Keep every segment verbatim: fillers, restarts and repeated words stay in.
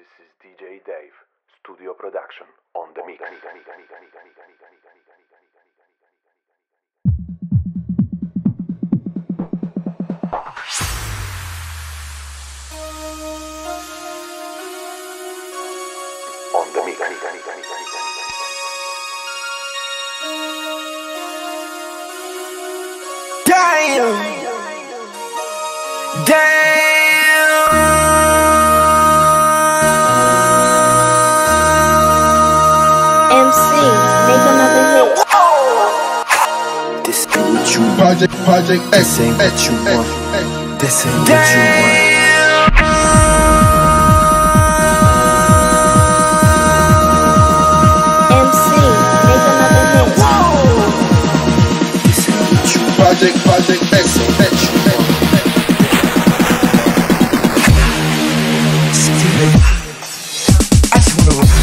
This is D J Dave, studio production on the mix. On the mix. Damn! Damn! M C, make another hit. This ain't what you want. Project, Project X, This ain't what you want. This ain't what you want. M C, make another hit. This ain't what you want. Project, Project X, X, I just wanna rock.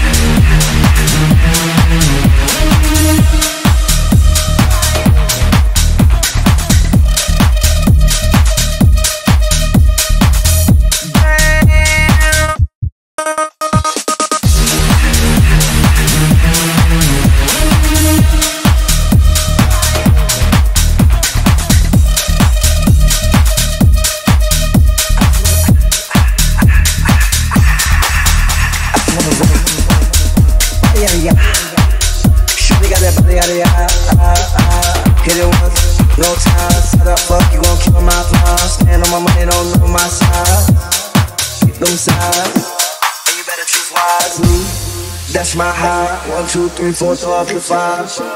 Shorty got that body out of ya. Hit it once, no time. Set up, fuck, you gon' kill my vibe. Stand on my money, don't know my side. Hit them sides, and you better choose wisely. That's my high. One, two, three, four, throw up your five. This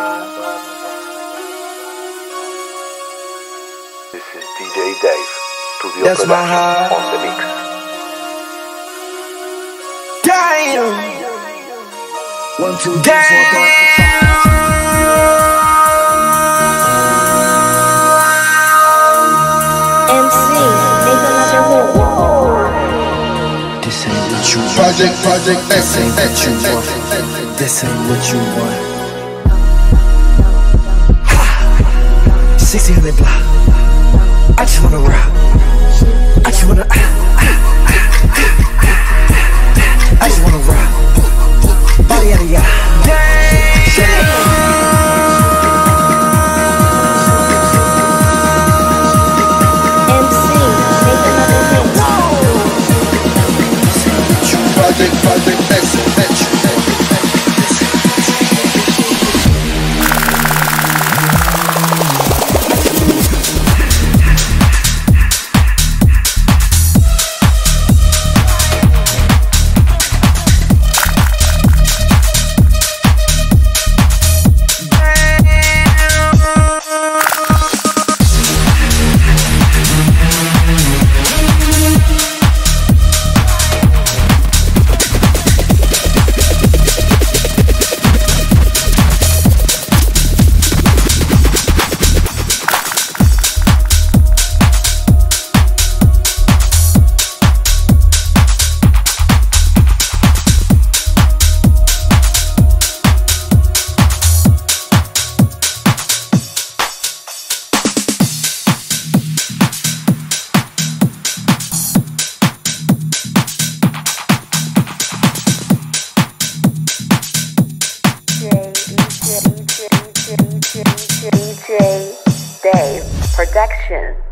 is D J Dave, studio That's my production high. on the mix. Damn! One, two, three, four, throw up your five. M C, make another hit. This ain't what you want. Project, Project X, This ain't what you X, want. This ain't what you want. sixty hundred block. I just wanna rock. I just wanna. I just wanna rock. Body out of ya. M C, make another hit. Project, Project X, X, D J Dave Production.